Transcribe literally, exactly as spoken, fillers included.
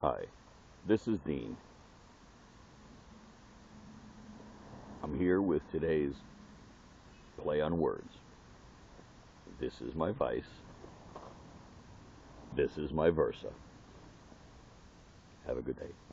Hi, this is Dean. I'm here with today's play on words. This is my vice. This is my versa. Have a good day.